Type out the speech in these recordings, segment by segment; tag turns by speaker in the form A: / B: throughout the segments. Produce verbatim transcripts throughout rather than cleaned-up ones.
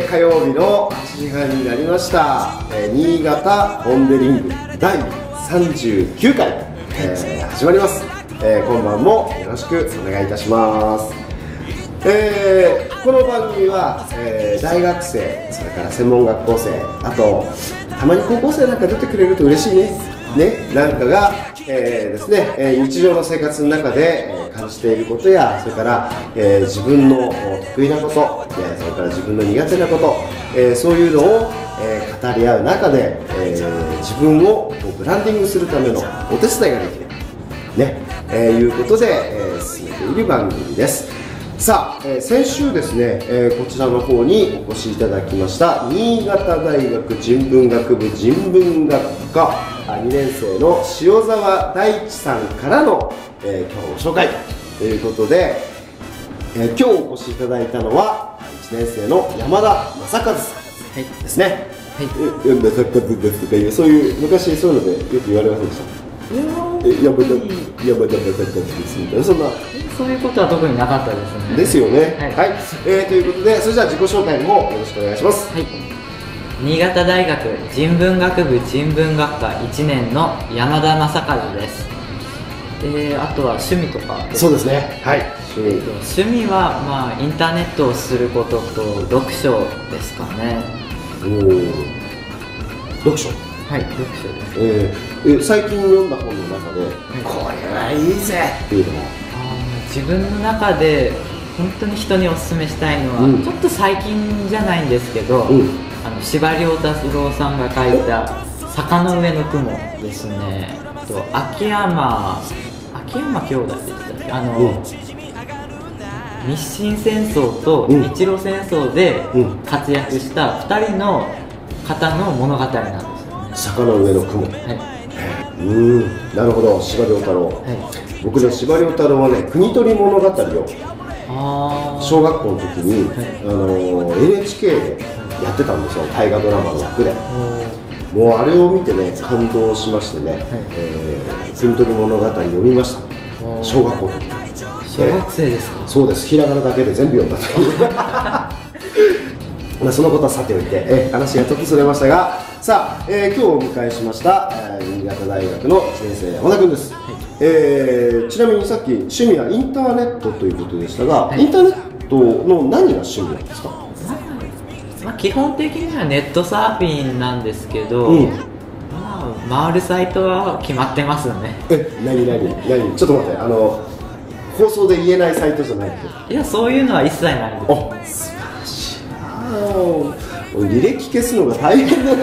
A: ー、火曜日のはちじはんになりました、えー、新潟ポン・デ・リングだいさんじゅうきゅうかい、えー、始まります、えー、今晩もよろしくお願いいたします。えー、この番組は、えー、大学生、それから専門学校生、あとたまに高校生なんか出てくれると嬉しいねね、なんかが、えーですね、えー、日常の生活の中で、えー、感じていることや、それから、えー、自分の得意なこと、えー、それから自分の苦手なこと、えー、そういうのを、えー、語り合う中で、えー、自分をブランディングするためのお手伝いができる、ねえー、いうことで、えー、進めている番組です。さあ、えー、先週ですね、えー、こちらの方にお越しいただきました新潟大学人文学部人文学科にねん生の塩澤大地さんからの、えー、今日の紹介ということで、えー、今日お越しいただいたのはいちねん生の山田正和さんですね。はい、え山田正和ですとかいう、そういう昔そういうのでよく言われませんでした？山田山田正和ですみたいな、そんな
B: そういうことは特になかったですね。
A: ですよね。はい、はい、えー、ということで、それじゃあ自己紹介の方よろしくお願いします。
B: はい、新潟大学人文学部人文学科いちねんの山田正和です。えー、あとは趣味とか。
A: そうですね。はい。
B: 趣味、えー、趣味はまあインターネットをすることと読書ですかね。
A: おお。読書。
B: はい、読書です。
A: えー、え最近読んだ本の中で、はい、これはいいぜっていうのは。
B: 自分の中で本当に人におすすめしたいのは、うん、ちょっと最近じゃないんですけど、うん、あの司馬遼太郎さんが書いた「坂の上の雲」ですね。と秋山秋山兄弟でしたっけ、あの、うん、日清戦争と日露戦争で活躍したふたりの方の物語なんですよね。
A: 坂の上の雲。はい。うん、なるほど。司馬遼太郎。はい。僕ね、司馬遼太郎はね、国取物語を小学校の時に、はい、あの エヌエイチケー でやってたんですよ、大河ドラマの役で。もうあれを見てね、感動しましてね、はい、えー、国取物語読みました、小学校の時。
B: 小学生ですか？
A: そうです、ひらがなだけで全部読んだというまあそのことはさておいて、え話がちょっとそれましたが、さあ、えー、今日お迎えしました、えー、新潟大学のいちねん生山田君です。はい、えー、ちなみにさっき趣味はインターネットということでしたが、はい、インターネットの何が趣味なんですか？
B: まあ、基本的にはネットサーフィンなんですけど、うん、まあ、回るサイトは決まってますよね。
A: え、何何何ちょっと待って、あの放送で言えないサイトじゃない
B: と。いや、そういうのは一切ないです。
A: お、素晴らしいな。履歴消すのが大変だね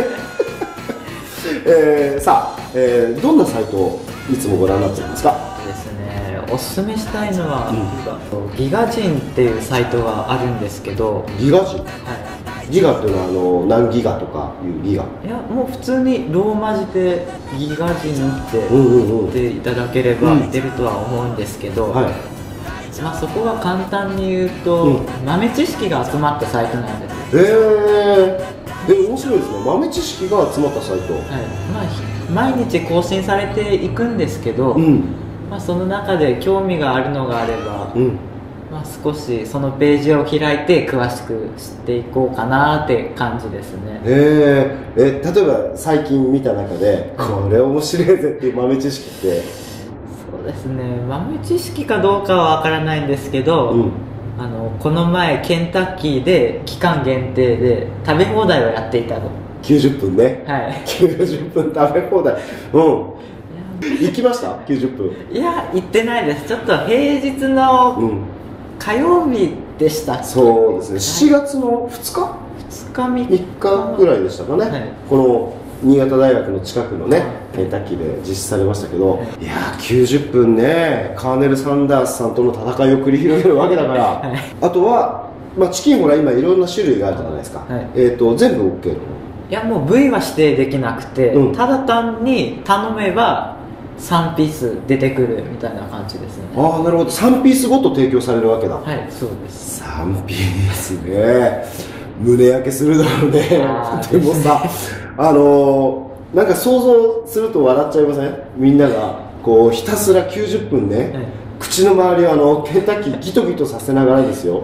A: えー、さあ、えー、どんなサイトをいつもご覧になってるんですか？
B: ですね、おすすめしたいのは、うん、ギガ人っていうサイトがあるんですけど。
A: ギガ人？はい。ギガっていうのはあの何ギガとかいうギガ？
B: いや、もう普通にローマ字でギガ人って言っていただければ出るとは思うんですけど、はい、まあそこは簡単に言うと、うん、豆知識が集まったサイトなんです。
A: へえー、面白いですね。豆知識が集まったサイト。はい、
B: まあ、毎日更新されていくんですけど、うん、まあその中で興味があるのがあれば、うん、まあ少しそのページを開いて詳しく知っていこうかなって感じですね。
A: へえー、え例えば最近見た中でこれ面白いぜっていう豆知識って？
B: そうですね、豆知識かどうかはわからないんですけど、うん、あのこの前ケンタッキーで期間限定で食べ放題をやっていたの。
A: きゅうじゅっぷんね。
B: はい、
A: きゅうじゅっぷん食べ放題。うん、行きました？きゅうじゅっぷん。
B: いや、行ってないです。ちょっと平日の火曜日でした、うん、
A: そうですね、しちがつのふつか
B: ふつかみっ
A: かぐらいでしたかね、はい、この新潟大学の近くのね、ケンタッキーで実施されましたけど、はい、いやーきゅうじゅっぷんね、カーネル・サンダースさんとの戦いを繰り広げるわけだから、はい、あとは、まあ、チキンほら今いろんな種類があるじゃないですか、はい、えーと全部 OK の？
B: いや、もう部位は指定できなくて、うん、ただ単に頼めばさんピース出てくるみたいな感じですね。
A: ああ、なるほど。さんピースごと提供されるわけだ。
B: はい、そうです。
A: さんピースね、胸焼けするだろうね。でもさ、あのー、なんか想像すると笑っちゃいません？みんながこうひたすらきゅうじゅっぷんね、はい、口の周りをあのケンタッキーギトギトさせながらですよ、はい、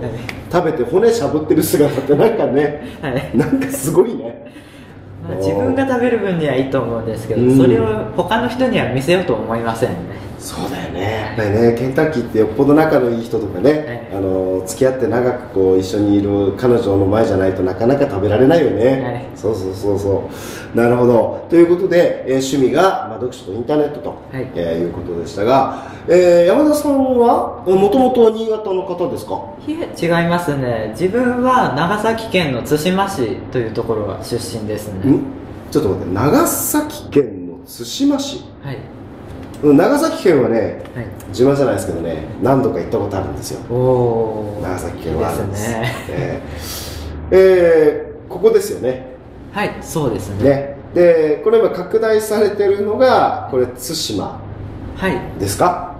A: 食べて骨しゃぶってる姿ってなんかね、
B: はい、
A: なんかすごいね。
B: まあ、自分が食べる分にはいいと思うんですけど、
A: うん、
B: それを他の人には見せようと思いませんね。
A: そうだよね。やっぱりね、ケンタッキーってよっぽど仲のいい人とかね、はい、あの付き合って長くこう一緒にいる彼女の前じゃないとなかなか食べられないよね。はい、そうそうそうそう。なるほど。ということで、えー、趣味が、まあ、読書とインターネットと、はいえー、いうことでしたが、えー、山田さんはもともと新潟の方ですか？
B: いえ、違いますね。自分は長崎県の対馬市というところが出身ですね。
A: んちょっと待って、長崎県の対馬市。
B: はい。
A: 長崎県はね、
B: はい、
A: 自慢じゃないですけどね、何度か行ったことあるんですよ。
B: お
A: 長崎県はあるんです。
B: いいですね。
A: えーえー、ここですよね。
B: はい、そうですね。
A: ねで、これ今拡大されてるのが、これ対馬ですか？
B: はい、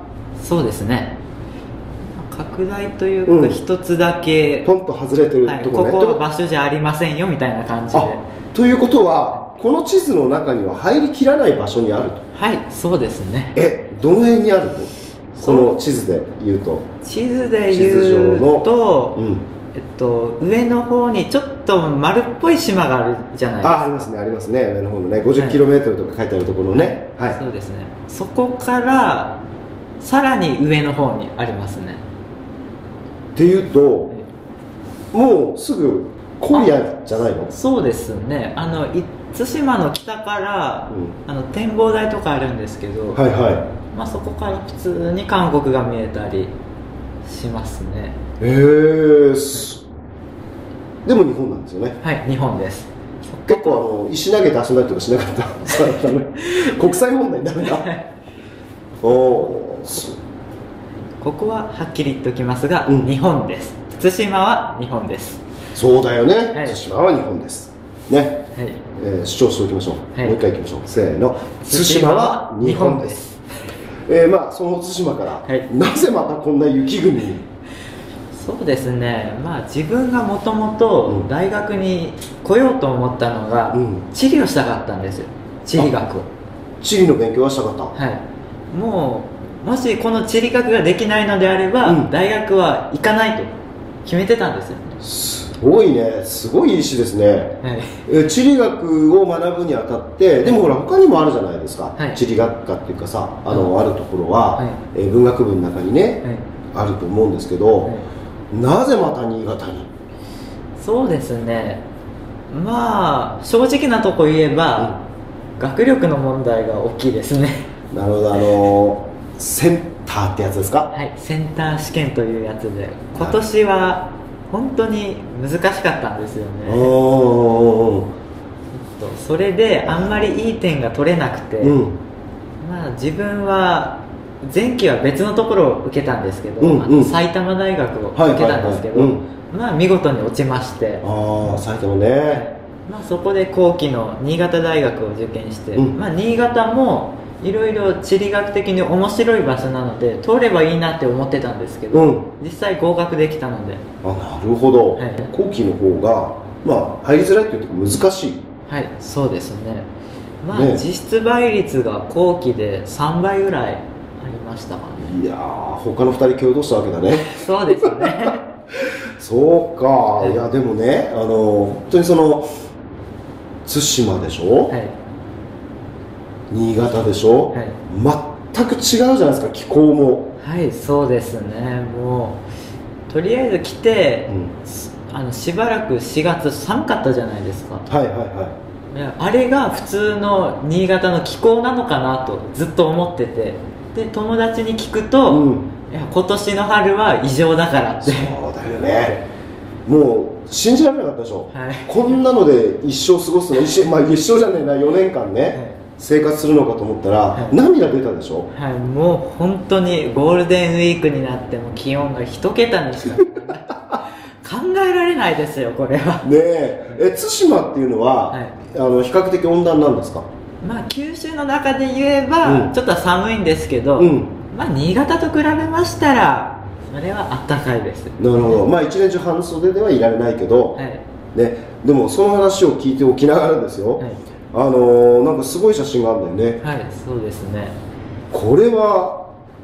B: そうですね。拡大というか、一、うん、つだけ
A: ポンと外れてるところね、
B: はい、ここは場所じゃありませんよみたいな感じで。
A: ということは、この地図の中には入りきらない場所にあると。
B: はい、そうですね。
A: え、どの辺にあるの？この地図で言うと。
B: 地図で言うと、うん、えっと、上の方にちょっと丸っぽい島があるじゃないですか。
A: あ、ありますね、ありますね。上の方のね、ごじゅっキロメートルとか書いてあるところね。はい。はい、
B: そうですね。そこからさらに上の方にありますね。
A: っていうと、はい、もうすぐ荒野じゃないの？
B: そうですね。あの対馬の北から、うん、あの展望台とかあるんですけど、
A: はいはい、
B: まあ、そこから普通に韓国が見えたりしますね。
A: へえー、でも日本なんですよね。
B: はい、日本です。
A: 結構あの石投げて遊んだりとかしなかった国際問題になるんだおお、
B: ここははっきり言っておきますが、うん、日本です。対馬は日本です。
A: そうだよね、はい、対馬は日本ですね、はいえー、主張しておきましょう、はい、もう一回いきましょう。せーの、対馬は日本です。えー、まあその対馬から、はい、なぜまたこんな雪国に？
B: そうですね、まあ自分がもともと大学に来ようと思ったのが、うん、地理をしたかったんですよ。地理学を。
A: 地理の勉強はしたかった。
B: はい。もうもしこの地理学ができないのであれば、うん、大学は行かないと決めてたんですよ。
A: すごいね、すごいいい詩ですね、はい、え地理学を学ぶにあたって、でもほら他にもあるじゃないですか、はい、地理学科っていうかさ、あの、はい、あるところは、はい、え文学部の中にね、はい、あると思うんですけど、はい、なぜまた新潟に？
B: そうですね、まあ正直なとこ言えば、うん、学力の問題が大きいですね。
A: なるほど、あのセンターってやつですか？
B: はい、センター試験というやつで、今年は本当に難しかったんですよね。おー、それであんまりいい点が取れなくて、うん、まあ自分は前期は別のところを受けたんですけど、うんうん、あの埼玉大学を受けたんですけど、まあ見事に落ちまして、
A: ああ埼玉ね、
B: まあ、そこで後期の新潟大学を受験して、うん、まあ新潟もいろいろ地理学的に面白い場所なので通ればいいなって思ってたんですけど、うん、実際合格できたので。
A: あ、なるほど、はい、後期の方が、まあ、入りづらいというと難しい。
B: はい、そうですね。まあ、ね、実質倍率が後期でさんばいぐらいありましたかね。
A: いやー、他のふたり共同したわけだね。
B: そうですね
A: そうか、はい、いやでもね、あの本当にその対馬でしょ、はい、新潟でしょ、はい、全く違うじゃないですか、気候も。
B: はい、そうですね。もうとりあえず来て、うん、あのしばらくしがつ寒かったじゃないですか。
A: はいはいはい。
B: いや、あれが普通の新潟の気候なのかなとずっと思ってて、で友達に聞くと、うん、いや今年の春は異常だからって。
A: そうだよね。もう信じられなかったでしょ、はい、こんなので一生過ごすの、一生、まあ、一生じゃねえな、よねんかんね、はい、生活するのかと思ったら、はい、涙出たでしょ。
B: はい、もう本当にゴールデンウィークになっても気温が一桁にしか考えられないですよ、これは。
A: ねえ、え対馬っていうのは、はい、あの比較的温暖なんですか？
B: まあ九州の中で言えば、うん、ちょっと寒いんですけど、うん、まあ新潟と比べましたらそれはあったかいです。
A: なるほど、まあ一年中半袖ではいられないけど、はい、ね、でもその話を聞いておきながらですよ、はい、あのー、なんかすごい写真があるんだよね。
B: はい、そうですね。
A: これは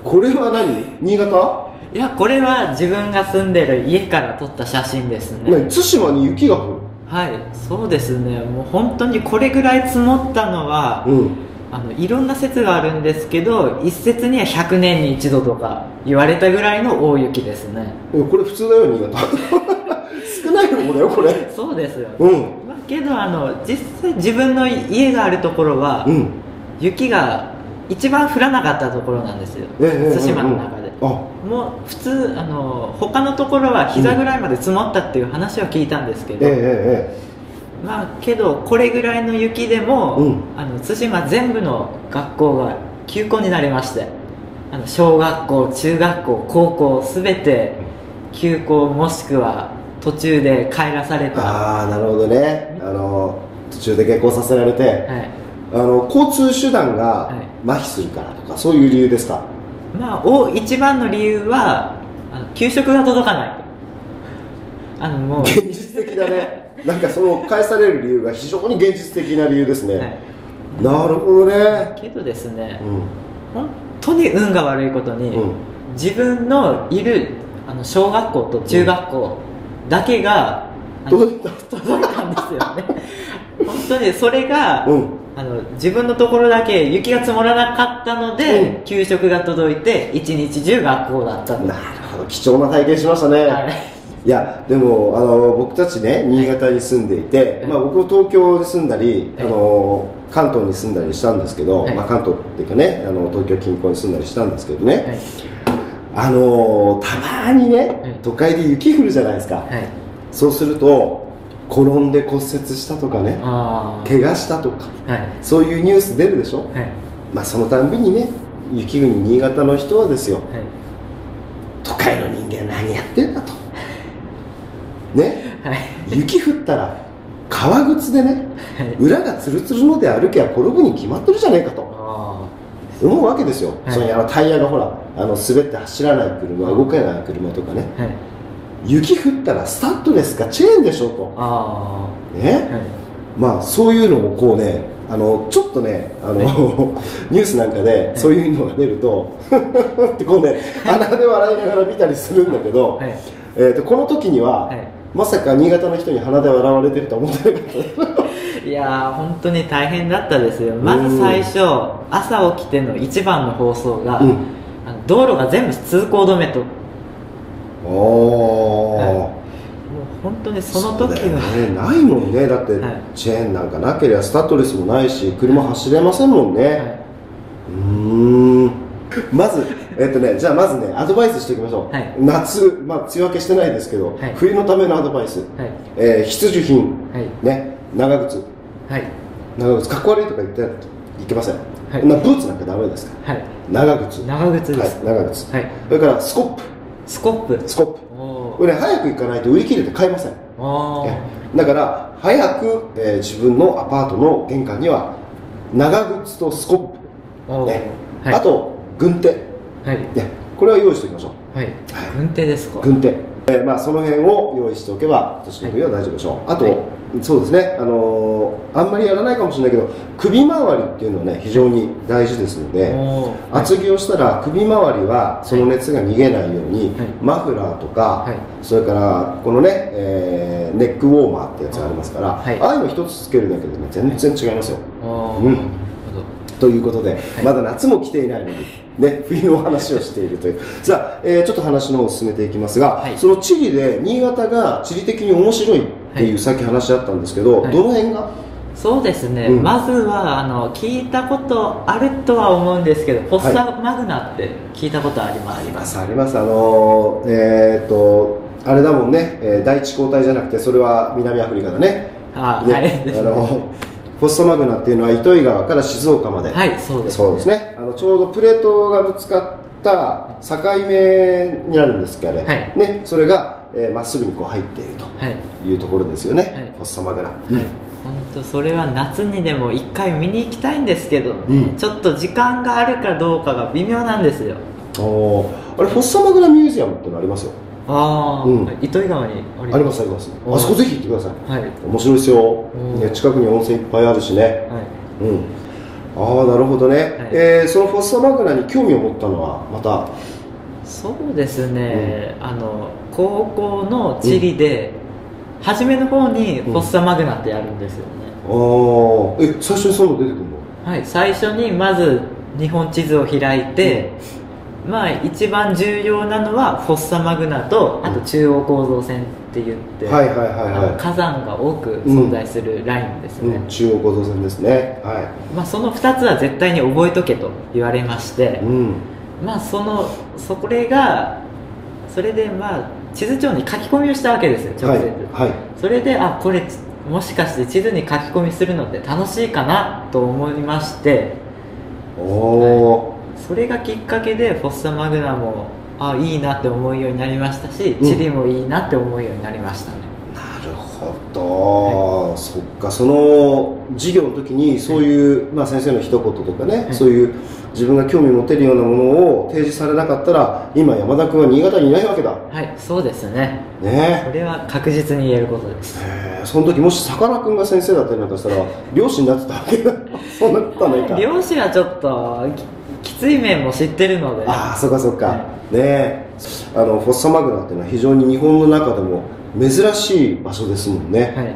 A: これは何？新潟？
B: いや、これは自分が住んでる家から撮った写真ですね。
A: 何？対馬に雪が降る？
B: はい、そうですね。もう本当にこれぐらい積もったのは、うん、あのいろんな説があるんですけど、一説にはひゃくねんに一度とか言われたぐらいの大雪ですね。
A: これ普通だよ、新潟。少ない方だよこれ。
B: そうですよ、うん、けどあの実際自分の家があるところは、うん、雪が一番降らなかったところなんですよ、ええ、対馬の中で、うん、もう普通あの他のところは膝ぐらいまで積もったっていう話は聞いたんですけど、ええ、まあけどこれぐらいの雪でも、うん、あの対馬全部の学校が休校になりまして、あの小学校、中学校、高校すべて休校もしくは途中で帰らされた。
A: ああ、なるほどね。あの途中で下校させられて、はい、あの交通手段が麻痺するからとか、はい、そういう理由ですか？
B: まあ、お一番の理由はあの給食が届かない。あのもう
A: 現実的だね。なんかその返される理由が非常に現実的な理由ですね、はい、なるほどね。
B: けどですね、うん、本当に運が悪いことに、うん、自分のいるあの小学校と中学校だけが、うん、届いた届いたんですよね。本当にそれが、うん、あの自分のところだけ雪が積もらなかったので、うん、給食が届いて一日中学校だった。
A: なるほど、貴重な体験しましたね、はい、いやでもあの僕たちね、新潟に住んでいて、はい、まあ、僕も東京に住んだり、はい、あの関東に住んだりしたんですけど、はい、まあ、関東っていうかね、あの東京近郊に住んだりしたんですけどね、はい、あのたまにね、はい、都会で雪降るじゃないですか、はい、そうすると転んで骨折したとかね、怪我したとか、はい、そういうニュース出るでしょ、はい、まあ、そのたんびにね、雪国新潟の人はですよ、はい、都会の人間何やってんだとね、はい、雪降ったら革靴でね、はい、裏がツルツルので歩けば転ぶに決まってるじゃねえかと思うわけですよ、はい、それにあのタイヤがほらあの滑って走らない車、動かない車とかね、はい、雪降ったらスタッドレスかチェーンでしょと、あね、はい、まあそういうのをこうね、あのちょっとね、あの、はい、ニュースなんかでそういうのが出るとってこうね、鼻で笑いながら見たりするんだけど、はい、えー、とこの時には、はい、まさか新潟の人に鼻で笑われてると思ってなかった
B: いやー本当に大変だったですよ。まず最初朝起きての一番の放送が、うん、あの道路が全部通行止めと。おお、はい、もう本当にその時は、
A: ね、ないもんね。だって、はい、チェーンなんかなければスタッドレスもないし車走れませんもんね、はい、うーんまず、えっとね、じゃあまずねアドバイスしていきましょう、はい、夏、まあ、梅雨明けしてないですけど、はい、冬のためのアドバイス、はい、えー、必需品、はい、ね、長靴、はい、長靴かっこ悪いとか言っていけません、はい、なブーツなんかダメですから、はい、長靴、
B: 長靴です、
A: はい、長靴、はい、それからスコップ、
B: スコップ
A: スコップ、これ、ね、早く行かないと売り切れて買えません。だから早く、えー、自分のアパートの玄関には長靴とスコップ、ね、はい、あと軍手、はい、ね、これは用意しておきましょう、はい、はい、
B: 軍手ですか。
A: 軍手、えーまあ、その辺を用意しておけば年の冬は大丈夫でしょう、はい、あと、はい、そうですね、あのー、あんまりやらないかもしれないけど首周りっていうのはね非常に大事ですので、厚着をしたら首周りはその熱が逃げないように、はい、マフラーとか、はい、それからこのね、えー、ネックウォーマーってやつがありますから、はい、ああいうの一つつけるだけでね全然違いますよ、はい、うん、ということで、はい、まだ夏も来ていないのに、ね、冬の話をしているというさあ、えー、ちょっと話の方を進めていきますが、はい、その地理で新潟が地理的に面白いっていう、はい、さっき話あったんですけど、はい、どの辺が。
B: そうですね、うん、まずはあの聞いたことあるとは思うんですけど、フォッサマグナって聞いたことあります、はい、あります
A: あります。あのー、えー、っとあれだもんね、えー、第一交代じゃなくてそれは南アフリカだね。あ、ね、はい、あのフォッサマグナっていうのは糸魚川から静岡まで、
B: はい、そうです、ね、
A: そうですね、あのちょうどプレートがぶつかった境目になるんですけど、ね、はい、ね、それがま、えー、っすぐにこう入っているというところですよね、はい、フォッサマグナ、はい、うん、
B: 本当それは夏にでも一回見に行きたいんですけど、うん、ちょっと時間があるかどうかが微妙なんですよ。
A: おあれフォッサマグナミュージアムってのありますよ。
B: ああ、うん、糸魚川に
A: ありますあります。あそこぜひ行ってください、はい、面白いですよ、ね、近くに温泉いっぱいあるしね、はい、うん、 ああ、なるほどね、はい、えー、そのフォッサマグナに興味を持ったのはまた。
B: そうですね、うん、あの高校の地理で、うん、初めの方にフォッサマグナってあるんですよね、
A: うん、ああ、え、最初にそういうの出てくるの？
B: はい、最初にまず日本地図を開いて、うん、まあ一番重要なのはフォッサマグナと、あと中央構造線って言って、
A: はいはいはいはい、
B: 火山が多く存在するラインですね、
A: うんうん、中央構造線ですね、はい、
B: まあ、そのふたつは絶対に覚えとけと言われまして、うん、まあそのそれがそれでまあ地図帳に書き込みをしたわけですよ、直接、はいはい、それであこれもしかして地図に書き込みするのって楽しいかなと思いまして、お、はい、それがきっかけでフォッサマグナもあいいなって思うようになりましたし、地理もいいなって思うようになりましたね、
A: うん、なるほど、はい、そっか、その授業の時にそういう、はい、まあ、先生の一言とかね、はい、そういう自分が興味持てるようなものを提示されなかったら今山田君は新潟にいないわけだ。
B: はい、そうですね。
A: ね、
B: それは確実に言えることです。
A: へ、その時もしさかなクンが先生だったりなんかしたら漁師になってたわけだそんなことはないか。
B: 漁師はちょっと き, きつい面も知ってるので。
A: ああ、そっかそっか、はい、ね、あのフォッサマグナっていうのは非常に日本の中でも珍しい場所ですもんね、はい、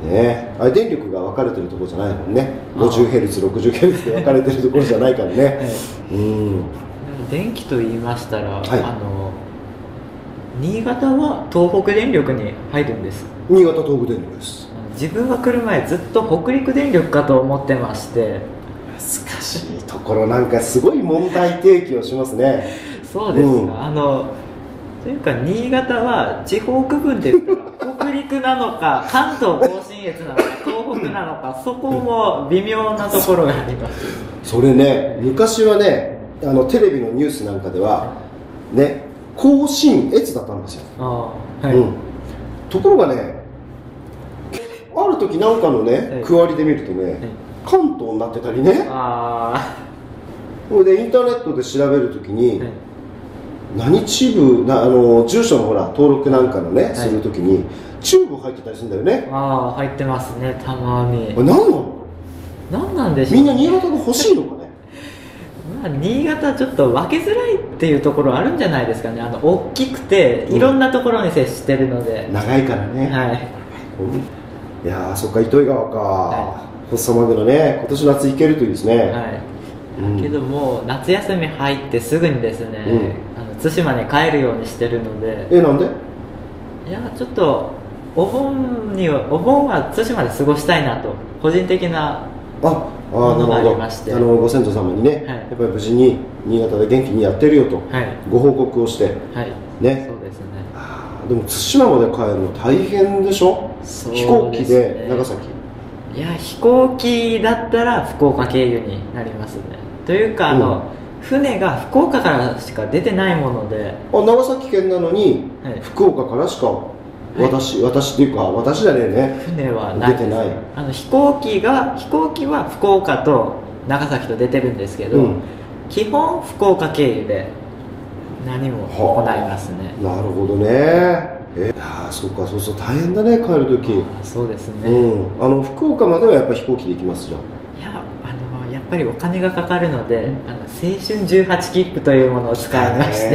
A: ね、あれ電力が分かれてるところじゃないもんね。 ごじゅうヘルツ、ろくじゅうヘルツで分かれてるところじゃないからね、はい、うん、
B: 電気と言いましたら、はい、あの新潟は東北電力に入るんです。
A: 新潟東北電力です。
B: 自分が来る前ずっと北陸電力かと思ってまして。
A: 難しいところ、なんかすごい問題提起をしますね。
B: そうですか、うん、あのというか新潟は地方区分で北陸なのか関東甲信越なのか東北なのか、そこも微妙なところがあります。
A: それね、昔はね、あのテレビのニュースなんかではね、甲信越だったんですよ。あ、はい、うん、ところがね、ある時なんかのね、はい、区割りで見るとね、はい、関東になってたりね。あ、それでインターネットで調べるときに、はい、何地部な、あの住所のほら登録なんかのね、はい、するときに中部入ってたりするんだよね。
B: ああ、入ってますね、たまに。
A: これ何なの？
B: 何なんでしょう、
A: みんな新潟が欲しいのかね
B: まあ新潟ちょっと分けづらいっていうところあるんじゃないですかね。あの大きくていろんなところに接してるので、うん、長
A: いからね。はい、いやー、そっか、糸魚川か、はい、フォッサマグナね、今年夏行けるといいですね。はい、
B: うん、だけどもう夏休み入ってすぐにですね、うん、あの対馬に帰るようにしてるので。
A: え、なんで？
B: いや、ちょっとお盆にはお盆は対馬で過ごしたいなと、個人的なものがありまして、
A: あのご先祖様にね、はい、やっぱり無事に新潟で元気にやってるよと、はい、ご報告をして、はい、ね、そうですね。あ、でも対馬まで帰るの大変でしょ？そうですね、飛行機で長崎。
B: いや、飛行機だったら福岡経由になりますね。というか、あの、うん、船が福岡からしか出てないもので。
A: あ、長崎県なのに、はい、福岡からしか私、はい、私っていうか私じゃねえね、
B: 船はないです。
A: 出てない。
B: あの飛行機が飛行機は福岡と長崎と出てるんですけど、うん、基本福岡経由で何も行いますね。
A: なるほどね。えー、あ、そうか、そうそう大変だね、帰るとき。
B: そうですね、
A: うん、あの福岡まではやっぱり飛行機で行きますじゃん。
B: いや、あのやっぱりお金がかかるので、うん、あの青春じゅうはち切符というものを使いまして、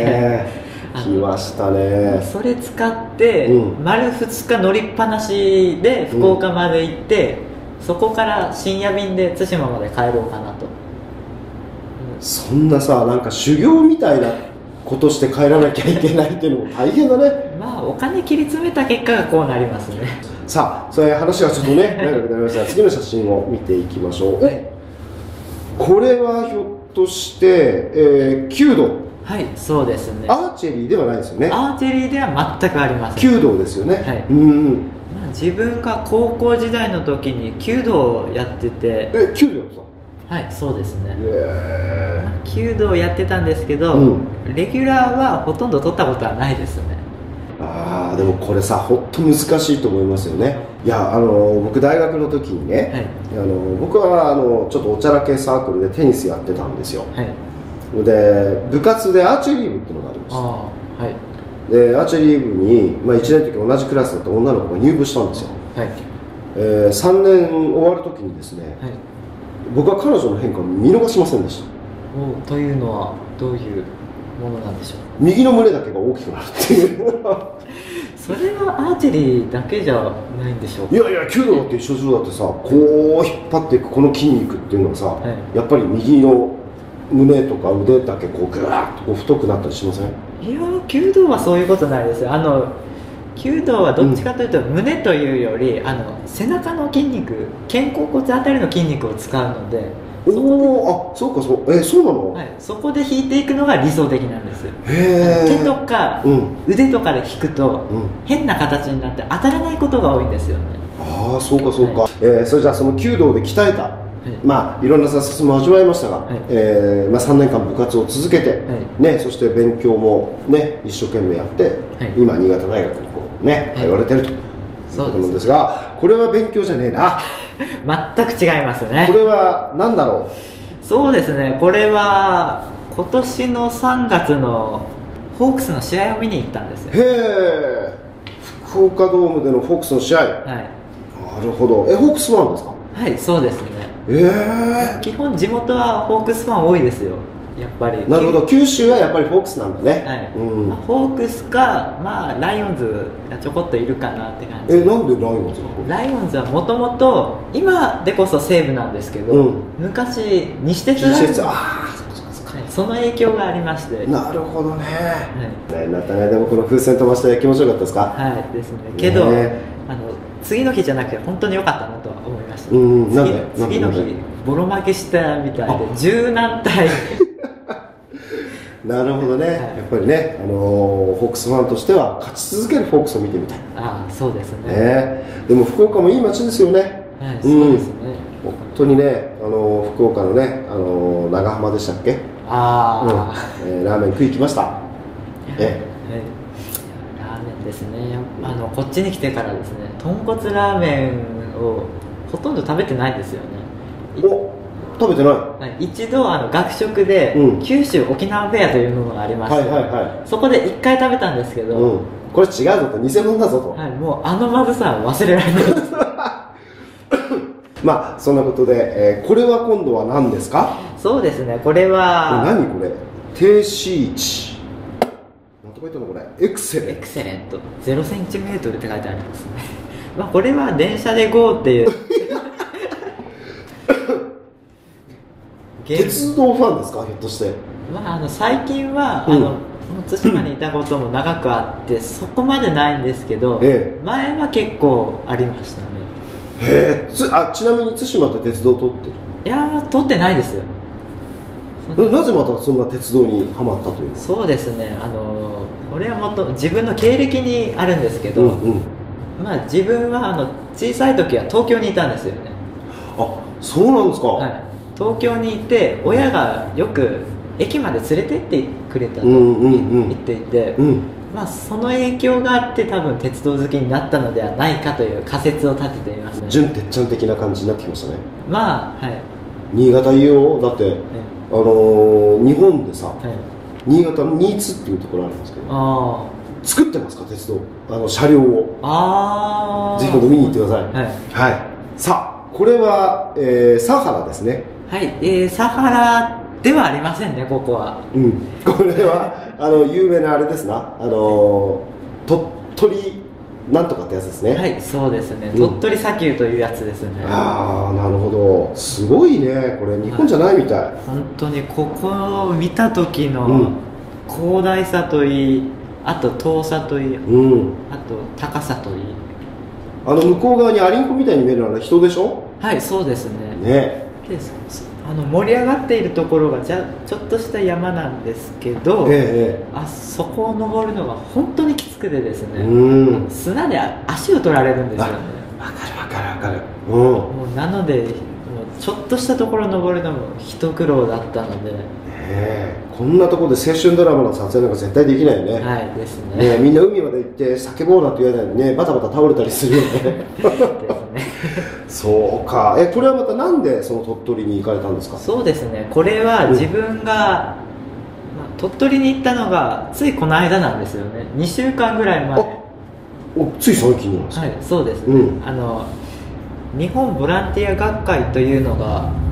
A: 来ましたね。
B: それ使って、うん、丸ふつか乗りっぱなしで福岡まで行って、うん、そこから深夜便で対馬まで帰ろうかなと、
A: うん、そんなさ、なんか修行みたいなことして帰らなきゃいけないっていうのも大変だね。
B: まあお金切り詰めた結果がこうなりますね。
A: さあ、そういう話がちょっとね長くなりましたが、次の写真を見ていきましょう。はい、これはひょっとして、えー、弓道。
B: はい、そうですね。
A: アーチェリーではないですよね。
B: アーチェリーでは全くありません。
A: 弓道ですよね。はい、うん、
B: まあ、自分が高校時代の時に弓道をやってて。
A: え、弓道やって
B: た？はい、そうですね。えー、まあ、弓道やってたんですけど、うん、レギュラーはほとんど取ったことはないですね。
A: ああ、でもこれさ、本当難しいと思いますよね。いや、あの僕大学の時にね、はい、あの僕はあのちょっとおちゃらけサークルでテニスやってたんですよ。はい、で部活でアーチェリー部っていうのがありました。あ、はい、でアーチェリー部に、まあ、いちねんの時同じクラスだった女の子が入部したんですよ。はい、えー、さんねん終わる時にですね、はい、 僕は彼女の変化を見逃しませんでした。
B: おというのはどういうものなんでしょう。
A: 右の胸だけが大きくなるっていう
B: それはアーチェリーだけじゃないんでしょうか。
A: いやいや弓道だって一緒でしょ。だってさ、こう引っ張っていくこの筋肉っていうのはさ、はい、やっぱり右の胸とか腕だけこうグワーッとこう太くなったりしません？
B: いや弓道はそういうことないですよ。あの弓道はどっちかというと、うん、胸というよりあの背中の筋肉、肩甲骨あたりの筋肉を使うので、
A: おお、あ、そうか、そう、えー、そうなの？
B: はい、そこで引いていくのが理想的なんです。
A: へー。
B: 手とか、うん、腕とかで引くと、うん、変な形になって当たらないことが多いんですよね。あ
A: あ、そうかそうか、はい、えー、それじゃあその弓道で鍛えた、はい、まあいろんな挫折も味わいましたが、はい、えーまあ、さんねんかん部活を続けて、はい、ね、そして勉強も、ね、一生懸命やって、はい、今新潟大学にこう、ね、通われてるということなんですが、これは勉強じゃねえな
B: 全く違いますね。
A: これは何だろ
B: う。そうですね、これは今年のさんがつのホークスの試合を見に行ったんですよ。
A: へえ、福岡ドームでのホークスの試合。はい、なるほど。え、ホークスファンですか？
B: はい、そうですね。
A: ええ、
B: 基本地元はホークスファン多いですよ、やっぱり。
A: なるほど、九州はやっぱりホークスなんだね。
B: はい、うん、ホークスか、まあ、ライオンズがちょこっといるかなって感じ。
A: え、なんでライオンズなの？
B: ライオンズはもともと今でこそ西武なんですけど、うん、昔西鉄ライオンズ、ああ、その影響がありまして。
A: なるほどね。はい、なったね。でもこの風船飛ばして気持ちよかったですか？
B: はいですね。けど、ね、あの次の日じゃなくて本当に良かったなとは思いました。
A: うん、なんで？
B: 次の日ボロ負けしたみたいで十何対
A: なるほどね、はい、やっぱりね、あのー、ホークスファンとしては勝ち続けるホークスを見てみたい。
B: ああ、そうですね。
A: ね、でも福岡もいい街ですよね。
B: はい、そうですね。
A: 本当にね、あのー、福岡のね、あのー、長浜でしたっけ？ああ、うん、えー、ラーメン食い行きました。え
B: え、ラーメンですね。あのこっちに来てからですね、豚骨ラーメンをほとんど食べてないですよね。
A: お、食べてない。
B: はい、一度あの学食で、うん、九州沖縄フェアというものがありまして、はいはいはい、そこでいっかい食べたんですけど、うん、
A: これ違うぞと、偽物だぞと、
B: はい、もうあのまずさは忘れられないです
A: まあそんなことで、えー、これは今度は何ですか？
B: そうですね、これは
A: 何これ、低シーチ、なんとか言ったのこれ、エクセレント、
B: エクセレントゼロセンチメートルって書いてありますねまあこれは電車で ゴー っていう
A: 鉄道ファンですか、ひょっとして？
B: まあ、あの最近は、うん、あの対馬にいたことも長くあってそこまでないんですけど、ええ、前は結構ありましたね。
A: へえ、つあちなみに対馬って鉄道通ってる？
B: いやー、通ってないですよ。
A: なぜまたそんな鉄道にはまったという？
B: そうですね、あのこれはもっと自分の経歴にあるんですけど、うんうん、まあ自分はあの小さい時は東京にいたんですよね。
A: あ、そうなんですか。
B: はい、東京にいて親がよく駅まで連れてってくれたと言っていて、まあその影響があって多分鉄道好きになったのではないかという仮説を立てていますね。
A: 純鉄ちゃん的な感じになってきましたね。
B: まあはい、
A: 新潟いいよ。だって、はい、あのー、日本でさ、はい、新潟の新津っていうところあるんですけど、あ作ってますか、鉄道、あの車両を。ああ、ぜひ今度見に行ってください。はい、はい、さあこれは、えー、サハラですね。
B: はい、えー、サハラではありませんね、ここは。
A: うん、これはあの有名なあれですな、あの鳥取なんとかってやつですね。
B: はい、そうですね、うん、鳥取砂丘というやつですね。
A: ああ、なるほど、すごいね、これ日本じゃないみたい。
B: 本当にここを見た時の広大さといい、あと遠さといい、うん、あと高さといい。
A: あの向こう側にアリンコみたいに見えるのは人でしょ？
B: はい、そうですね。
A: ね、
B: であの盛り上がっているところがじゃちょっとした山なんですけど、ええ、あそこを登るのが本当にきつくてですね、うん、砂で足を取られるんですよね。
A: わかるわかるわかる、うん、
B: もうなのでもうちょっとしたところ登るのも一苦労だったので、
A: ね、こんなところで青春ドラマの撮影なんか絶対できないよね。
B: はいですね。
A: ね、みんな海まで行って叫ぼうなんて言わないのにね、バタバタ倒れたりするよね。ですね。そうか。え、これはまたなんでその鳥取に行かれたんですか？
B: そうですね、これは自分が、うん、まあ、鳥取に行ったのがついこの間なんですよね。にしゅうかんぐらい前。
A: お、つい最近なんですか？
B: はい、そうですね、うん、あの日本ボランティア学会というのが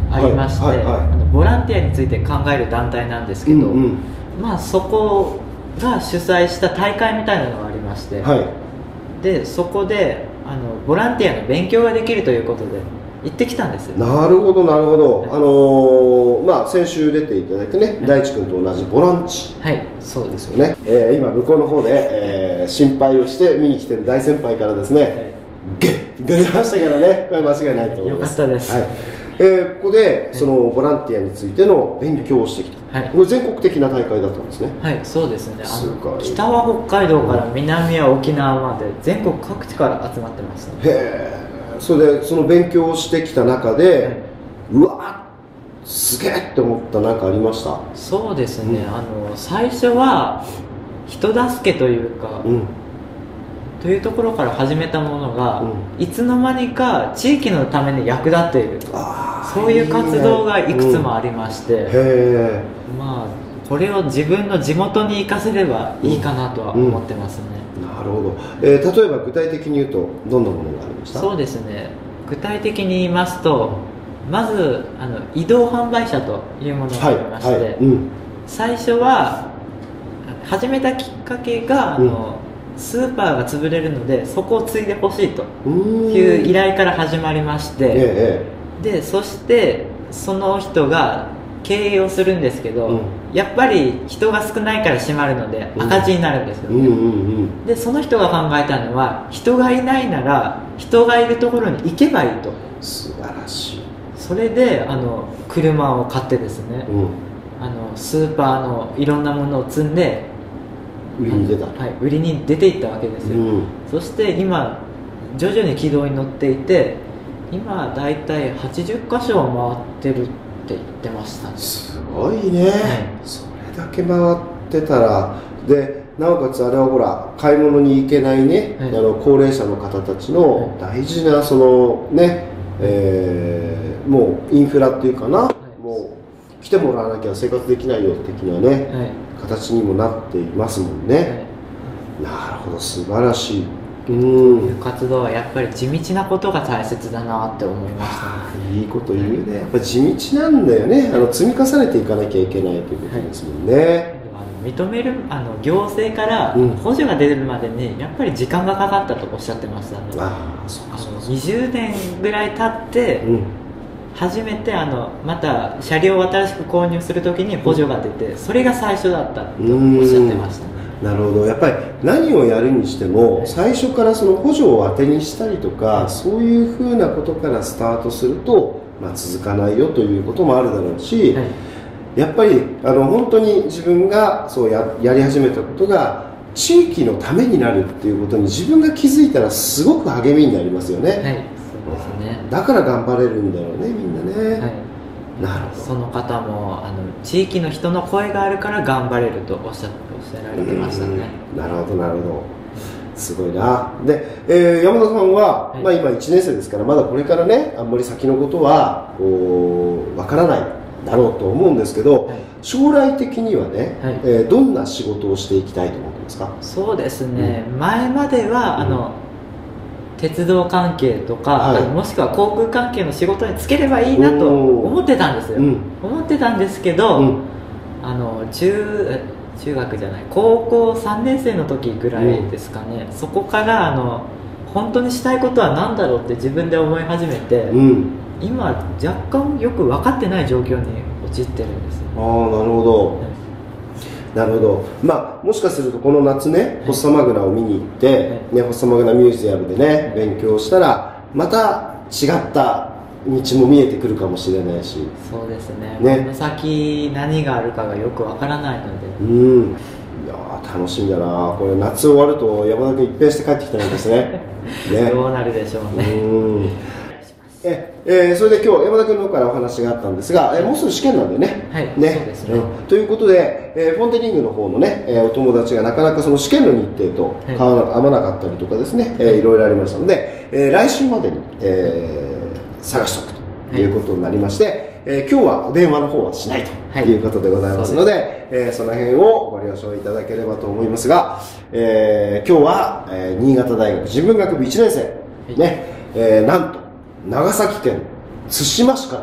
B: ありまして、はいはいはい、あのボランティアについて考える団体なんですけど、うんうん、まあそこが主催した大会みたいなのがありまして、はい、でそこであのボランティアの勉強ができるということで行ってきたんですよ。
A: なるほどなるほど、はい、あのー、まあ先週出ていただいてね、はい、大地君と同じボランチ、
B: はい、そうです
A: よね、えー、今向こうの方で、えー、心配をして見に来てる大先輩からですね、はい、ゲッが出ましたからね、これ間違いないと思います。
B: よかったです、はい、
A: えー、ここでそのボランティアについての勉強をしてきた、はい、これ全国的な大会だったんですね。
B: はい、そうですね。あの北は北海道から南は沖縄まで全国各地から集まってました、ね、
A: へえ。それでその勉強をしてきた中で、はい、うわすげえって思った何かありました？
B: そうですね、うん、あの最初は人助けというか、うん、というところから始めたものが、うん、いつの間にか地域のために役立っている、そういう活動がいくつもありまして、うん、へまあこれを自分の地元に生かせればいいかなとは思ってますね、
A: うんうん、なるほど、えー、例えば具体的に言うとどんなものがありました？
B: そうですね、具体的に言いますと、まずあの移動販売車というものがありまして、はいはい、うん、最初は始めたきっかけがあの、うん、スーパーが潰れるのでそこを継いでほしいという依頼から始まりまして、ええ、でそしてその人が経営をするんですけど、うん、やっぱり人が少ないから閉まるので赤字になるんですよね、うんうんうんうん、でその人が考えたのは人がいないなら人がいるところに行けばいいと。
A: 素晴らしい。
B: それであの車を買ってですね、うん、あのスーパーのいろんなものを積んで
A: 売りに出た、
B: はい、売りに出ていったわけですよ、うん、そして今徐々に軌道に乗っていて今だいたいはちじゅっかしょを回ってるって言ってましたね。
A: すごいね、はい、それだけ回ってたらでなおかつあれはほら買い物に行けないね、はい、あの高齢者の方たちの大事なそのね、えー、もうインフラっていうかな、はい、もう来てもらわなきゃ生活できないよ的なね、はい、形にもなっていますもんね、はい、なるほど素晴らしい。うん、
B: いう活動はやっぱり地道なことが大切だなって思いましたね。
A: いいこと言うね。やっぱり地道なんだよね。あの積み重ねていかなきゃいけないということですもんね、はい、
B: あの認めるあの行政から補助が出るまでにやっぱり時間がかかったとおっしゃってましたね、うん、あそうかそうかにじゅうねんぐらい経って、うん、初めてあのまた車両を新しく購入するときに補助が出て、うん、それが最初だったとおっしゃってましたね。
A: なるほど。やっぱり何をやるにしても最初からその補助を当てにしたりとかそういうふうなことからスタートすると、まあ、続かないよということもあるだろうし、はい、やっぱりあの本当に自分がそう や, やり始めたことが地域のためになるっていうことに自分が気づいたらすごく励みになりますよね、はい、そうですね。だから頑張れるんだろうねみんなね、はい、なるほど。
B: その方もあの地域の人の声があるから頑張れるとおっしゃっておっしゃられてましたね。
A: なるほどなるほど、すごいな。で、えー、山田さんは、はい、まあ、今いちねん生ですからまだこれからねあんまり先のことはこうわからないだろうと思うんですけど、はい、将来的にはね、はい、えー、どんな仕事をしていきたいと思ってますか？
B: そうですね、うん、前まではあの、うん、鉄道関係とか、はい、もしくは航空関係の仕事に就ければいいなと思ってたんですよ、うん、思ってたんですけど、うん、あの 中, 中学じゃない高校さんねん生の時ぐらいですかね、うん、そこからあの本当にしたいことは何だろうって自分で思い始めて、うん、今若干よく分かってない状況に陥ってるんですよ。
A: ああ、なるほど、はい、なるほど。まあもしかするとこの夏ね、フォッサマグナを見に行って、はい、ね、フォッサマグナミュージアムでね、はい、勉強したらまた違った道も見えてくるかもしれないし。
B: そうですね、ね、この先何があるかがよくわからないので、
A: うん、いや楽しみだな。これ夏終わると山田君一変して帰ってきたんですねね、
B: どうなるでしょうね。うん、
A: ええー、それで今日山田君の方からお話があったんですが、えー、もうすぐ試験なんでね、はい、ね、そうですね、うん、ということで、えー、フォンテリングの方のね、えー、お友達がなかなかその試験の日程と合わなかったりとかですね、はい、えー、いろいろありましたので、えー、来週までに、えー、探しておくということになりまして、はい、えー、今日はお電話の方はしないということでございますので、はい、そ, えー、その辺をご了承いただければと思いますが、えー、今日は、えー、新潟大学人文学部いちねん生、はい、ね、えー、なんと長崎県対馬市から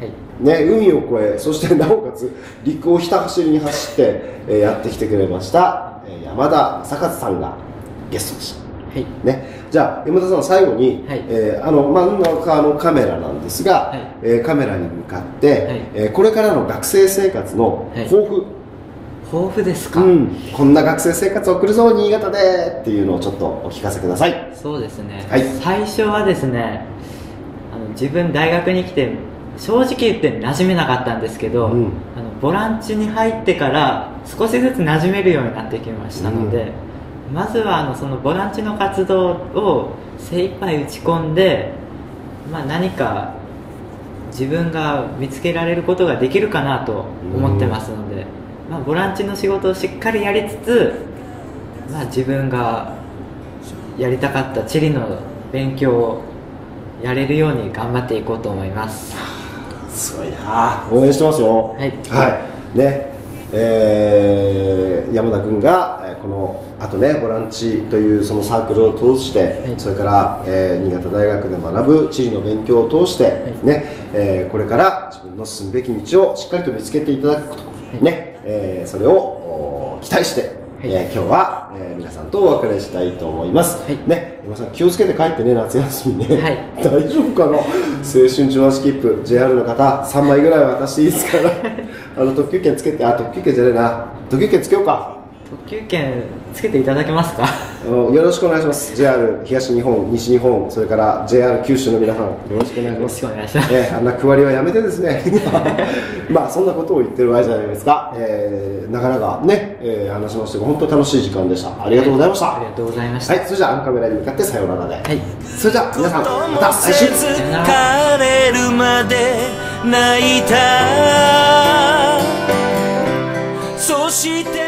A: ね、海を越え、そしてなおかつ陸をひた走りに走って、えー、やってきてくれました、えー、山田正和さんがゲストでした。はいね、じゃあ山田さん最後に、はいえー、あの真ん中のカメラなんですが、はいえー、カメラに向かって、はいえー、これからの学生生活の抱負、はい、
B: 抱負ですか、
A: うん、こんな学生生活を送るぞ新潟でっていうのをちょっとお聞かせください。
B: そうですね、はい、最初はですねあの自分大学に来て正直言って馴染めなかったんですけど、うん、あのボランチに入ってから少しずつ馴染めるようになってきましたので、うん、まずはあのそのボランチの活動を精一杯打ち込んで、まあ、何か自分が見つけられることができるかなと思ってますので、うんまあ、ボランチの仕事をしっかりやりつつ、まあ、自分がやりたかった地理の勉強をやれるように頑張っていこうと思います。
A: すごいな、応援してますよ。はい、はいねえー、山田君がこのあとねボランチというそのサークルを通して、はい、それから、えー、新潟大学で学ぶ地理の勉強を通して、はいねえー、これから自分の進むべき道をしっかりと見つけていただくこと、はいねえー、それを期待して、はいえー、今日は、えー、皆さんとお別れしたいと思います、はいね、山さん気をつけて帰ってね夏休みね、はい、大丈夫かな青春中和切符 ジェイアール の方さんまいぐらい渡していいですからあの特急券つけてあ特急券じゃないな特急券つけようか
B: 特急券つけていただけますか
A: よろしくお願いします。 ジェイアール 東日本西日本それから ジェイアール 九州の皆さんよろしくお願いします。
B: よろしくお願いします、
A: えー、あんな区割りはやめてですねまあそんなことを言ってる場合じゃないですか、えー、なかなかね、えー、話しまして本当に楽しい時間でした。ありがとうございました、はい、
B: ありがとうございました。
A: はい、それじゃああのカメラに向かってさようならで、はい、それじゃあ皆さんまた来週さよなら。
C: 疲れるまで泣いたそして